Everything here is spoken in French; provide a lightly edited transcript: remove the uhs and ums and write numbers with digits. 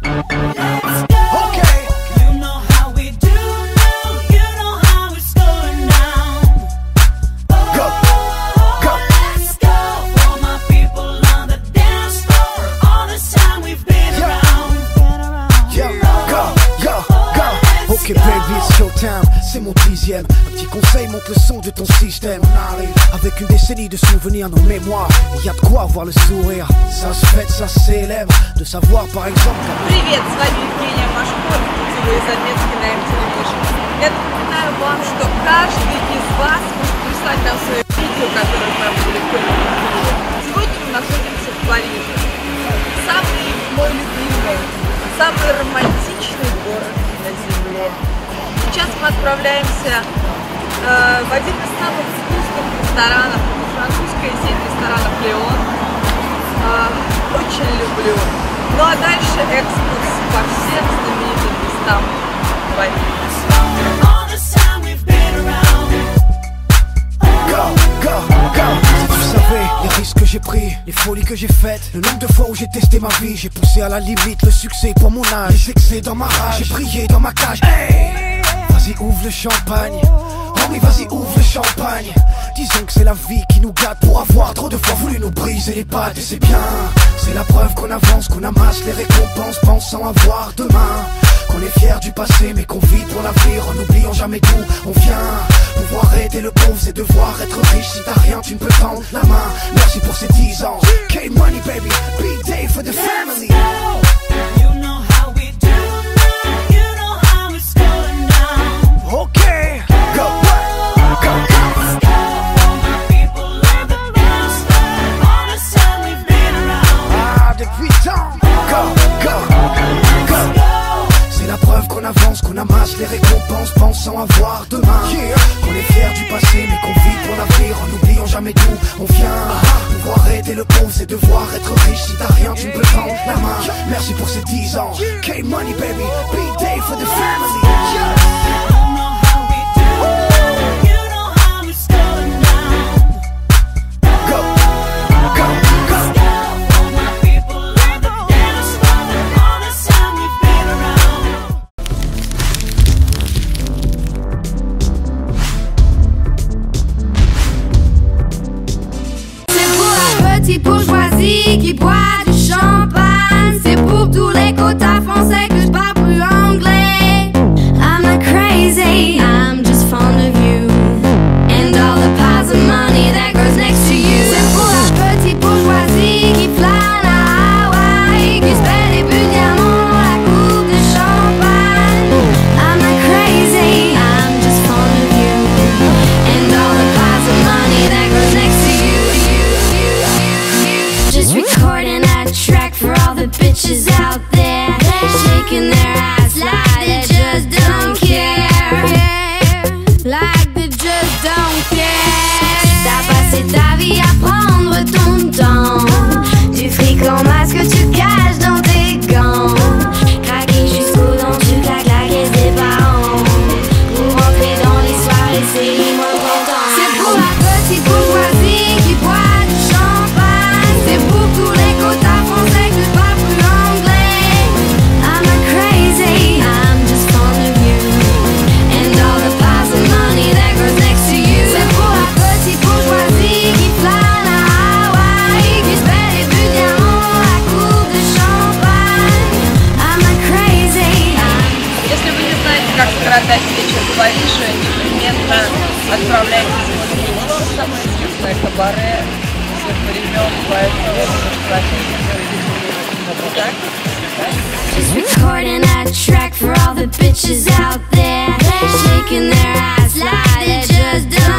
Ok baby, it's showtime, c'est mon 10e. Un petit conseil, monte le son de ton système. Avec une décennie de souvenirs dans mémoire, y a de quoi avoir le sourire. Ça se fête, ça se célèbre. De savoir par exemple Привет, с вами Евгения Машкова, путевые заметки на MTV Vision. Я напоминаю вам, что каждый из вас может прислать нам свои видео, которые мы были впервые. Сегодня мы находимся в Париже. Самый мой любимый, самый романтичный город на земле. Сейчас мы отправляемся в один из самых вкусных ресторанов, французская сеть ресторанов Леон. Очень люблю. Ну а дальше экскурс по всем знаменитым местам Парижа. Vous savez, les risques que j'ai pris, les folies que j'ai faites, le nombre de fois où j'ai testé ma vie, j'ai poussé à la limite le succès pour mon âge, les excès dans ma rage, j'ai brillé dans ma cage. Hey, vas-y ouvre le champagne, oh oui vas-y ouvre le champagne. Disons que c'est la vie qui nous gâte pour avoir trop de fois voulu nous briser les pattes. Et c'est bien, c'est la preuve qu'on avance, qu'on amasse les récompenses pensant avoir demain. Qu'on est fier du passé mais qu'on vit pour l'avenir en n'oubliant jamais d'où on vient. Pouvoir aider le pauvre c'est devoir être riche. Si t'as rien tu ne peux tendre la main. Merci pour ces 10 ans. K-Money baby, big day for the family. You know how we do now, you know how it's going down. Okay, go, go, go, go. Let's go for my people on the dance floor. All the time we've been around. Ah, depuis tant. Go, go, go, go. C'est la preuve qu'on avance, qu'on amasse les récompenses pensant avoir demain. Qu'on est fier du passé mais qu'on vit pour l'avenir en n'oubliant jamais d'où on vient. Pouvoir aider le pauvre c'est devoir être riche. Si t'as rien tu ne peux tendre la main. Merci pour ces 10 ans. K-Money baby, big day for the family. Bourgeoisie qui boit du champagne, c'est pour tous les quotas français que je parle plus anglais. I'm not crazy, I'm just fond of you and all the piles of money that goes next to you. C'est pour la petite bourgeoisie qui flâne à Hawaï, qui se fait des buts de diamants, la coupe de champagne. I'm not crazy, I'm just fond of you and all the piles of money that goes next to you. Just recording a track for all the bitches out there, shaking their ass like they just don't care, like they just don't care. T'as passé ta vie à prendre ton temps, du fric en masse que tu caches dans tes gants, craquer jusqu'aux dents, tu claques la caisse des parents, pour rentrer dans les soirées, c'est moins content. C'est pour la petite bourgeoisie qui boit du champagne, c'est pour tous les quotas français que je parle plus anglais. I'm not crazy, I'm just fond of you and all the piles of money that goes next to you. C'est pour la petite bourgeoisie qui flâne à Hawaï, qui se fait des buts de diamants, la coupe de champagne. I'm not crazy. Если вы не знаете, как скоротать вечер в Париже, непременно отправляйтесь в Леон, самое известное кабаре всех времен, поэтому Just recording a track for all the bitches out there, shaking their ass like they just don't